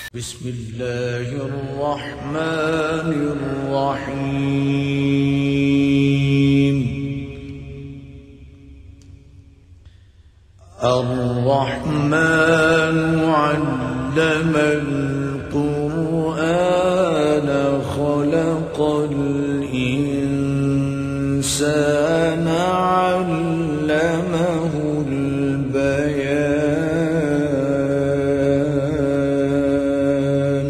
बिस्मिल्लाहिर्रहमानिर्रहीम। अर्रहमानु अल्लमल क़ुरआन ख़लक़ल इंसान अल्लमहुल बयान।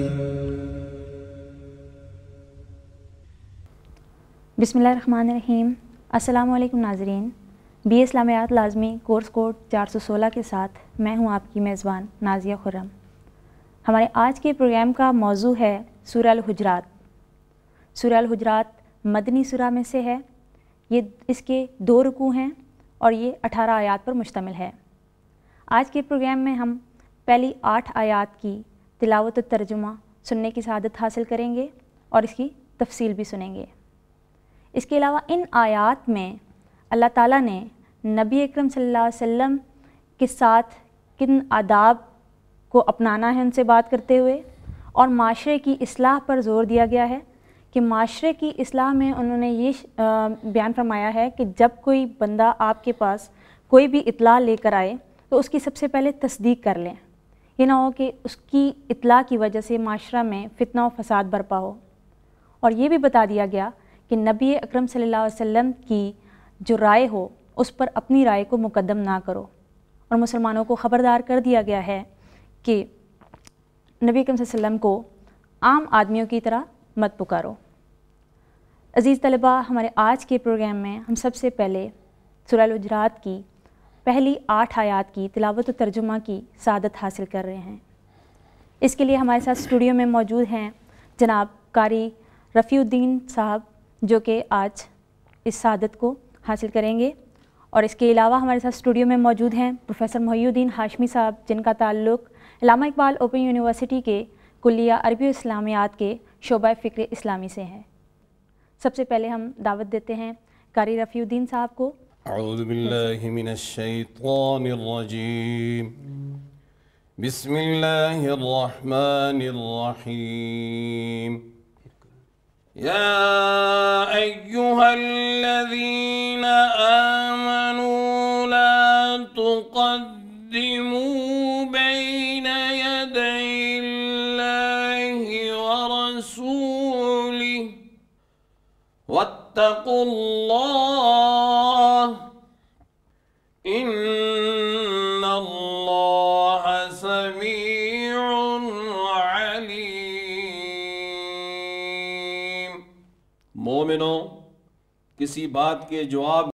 बिस्मिल्लाहिर्रहमानिर्रहीम। अस्सलामु अलैकुम नाज़रीन। बी इस्लामियात लाज़मी कोर्स कोड 416 के साथ मैं हूं आपकी मेज़बान नाज़िया खुर्रम। हमारे आज के प्रोग्राम का मौजू है सूरह अल-हुजरात। सूरह अल-हुजरात मदनी सूरह में से है। ये इसके 2 रुकू हैं और ये 18 आयात पर मुश्तमिल है। आज के प्रोग्राम में हम पहली 8 आयात की तिलावत और तर्जुमा सुनने की सआदत हासिल करेंगे और इसकी तफसील भी सुनेंगे। इसके अलावा इन आयात में अल्लाह ताला ने नबी अकरम सल्लल्लाहु अलैहि वसल्लम के साथ किन आदाब को अपनाना है उनसे बात करते हुए और माशरे की इस्लाह पर ज़ोर दिया गया है कि माशरे की इस्लाह में उन्होंने ये बयान फरमाया है कि जब कोई बंदा आपके पास कोई भी इत्ला लेकर आए तो उसकी सबसे पहले तस्दीक कर लें। ये ना हो कि उसकी इत्ला की वजह से माशरा में फितना और फसाद बरपा हो। और ये भी बता दिया गया कि नबी अकरम सल्लल्लाहु अलैहि वसल्लम की जो राय हो उस पर अपनी राय को मुकद्दम ना करो। और मुसलमानों को ख़बरदार कर दिया गया है कि नबी अकरम सल्लल्लाहु अलैहि वसल्लम को आम आदमियों की तरह मत पुकारो। अज़ीज़ तलबा, हमारे आज के प्रोग्राम में हम सबसे पहले सूरह अल-हुजरात की पहली 8 आयात की तिलावत और तर्जुमा की सआदत हासिल कर रहे हैं। इसके लिए हमारे साथ स्टूडियो में मौजूद हैं जनाब कारी रफ़ीउद्दीन साहब, जो कि आज इस सआदत को हासिल करेंगे। और इसके अलावा हमारे साथ स्टूडियो में मौजूद हैं प्रोफेसर मोहिउद्दीन हाशमी साहब, जिनका ताल्लुक़ इलामा इकबाल ओपन यूनिवर्सिटी के कुल्लिया अरबी और इस्लामियात के शोबा फ़िक्र इस्लामी से हैं। सबसे पहले हम दावत देते हैं कारी रफ़ीउद्दीन साहब को। अऊज़ु बिल्लाहि मिनश शैतानिर रजीम। बिस्मिल्लाहिर्रहमानिर रहीम। या अय्युहल्लज़ीना आमनू ला तुक़द्दिमू बैना यदैल्लाहि व रसूलिहि वत्तक़ुल्लाह इन्नल्लाहा समीउन अलीम। मोमिनो, किसी बात के जवाब